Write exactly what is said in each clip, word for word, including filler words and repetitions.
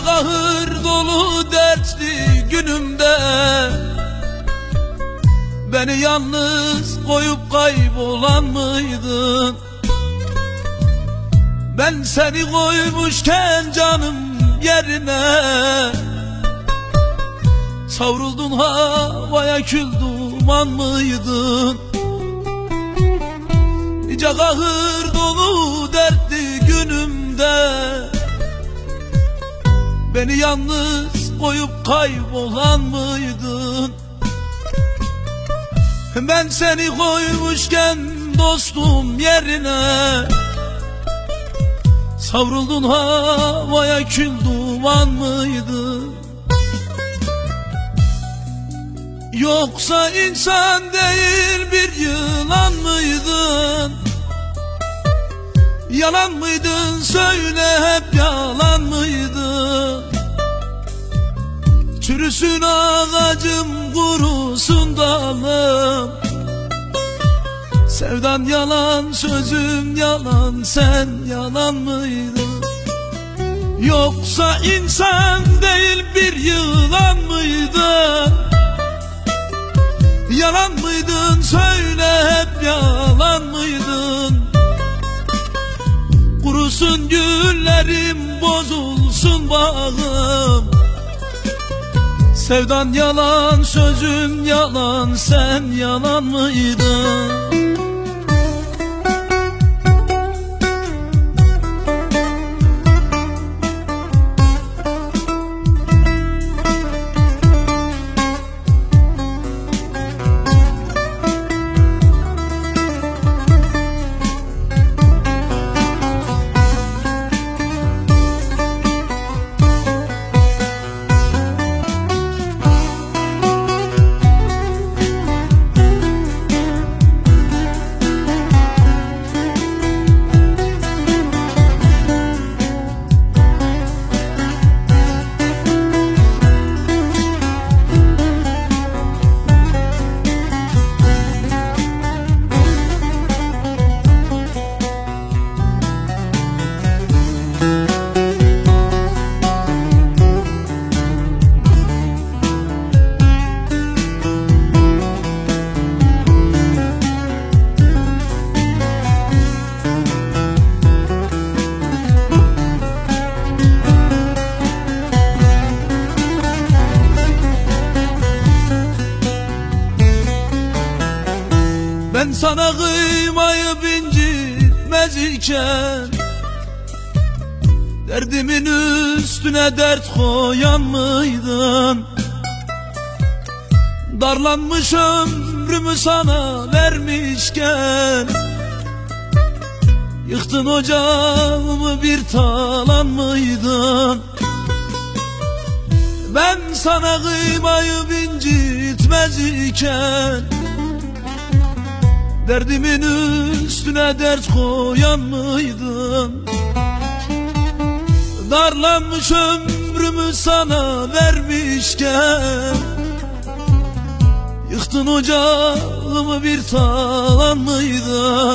kahır dolu dertli günümde beni yalnız koyup kaybolan mıydın? Ben seni koymuşken canım yerine savruldun havaya, kül duman mıydın? Nice kahır dolu dertli günümde beni yalnız koyup kaybolan mıydın? Ben seni koymuşken dostum yerine savruldun havaya, kül duman mıydın? Yoksa insan değil bir yılan mıydın? Yalan mıydın söyle, hep yalan mıydın? Çürüsün ağacım, kurusun dalım, sevdan yalan, sözün yalan, sen yalan mıydın? Yoksa insan değil bir yılan mıydın? Yalan mıydın söyle, hep yalan mıydın? Kurusun güllerim, bozulsun bağım, sevdan yalan, sözün yalan, sen yalan mıydın? Ben sana kıymayıp incitmez iken derdimin üstüne dert koyan mıydın? Darlanmış ömrümü sana vermişken yıktın ocağımı, bir talan mıydın? Ben sana kıymayıp incitmez iken derdimin üstüne dert koyan mıydın? Darlanmış ömrümü sana vermişken yıktın ocağımı, bir talan mıydın?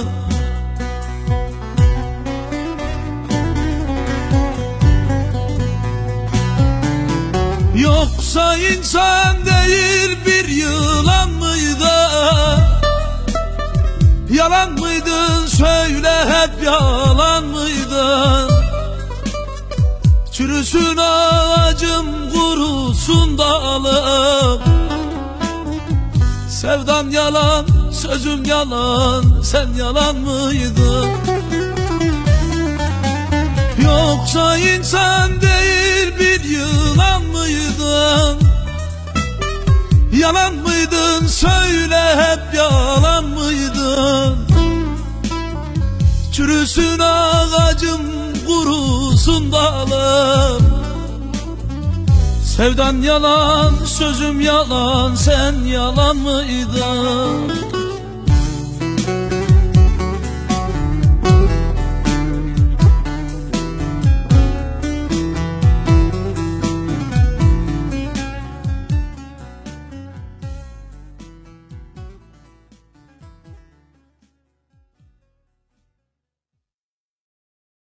Yoksa insan değil bir yılan mıydın? Yalan mıydın söyle, hep yalan mıydın? Çürüsün ağacım, kurusun dalım, sevdan yalan, sözüm yalan, sen yalan mıydın? Yoksa insan değil bir yılan mıydın? Yalan mıydın söyle, hep yalan mıydın? Çürüsün ağacım, kurusun dalım, sevdan yalan, sözüm yalan, sen yalan mıydın?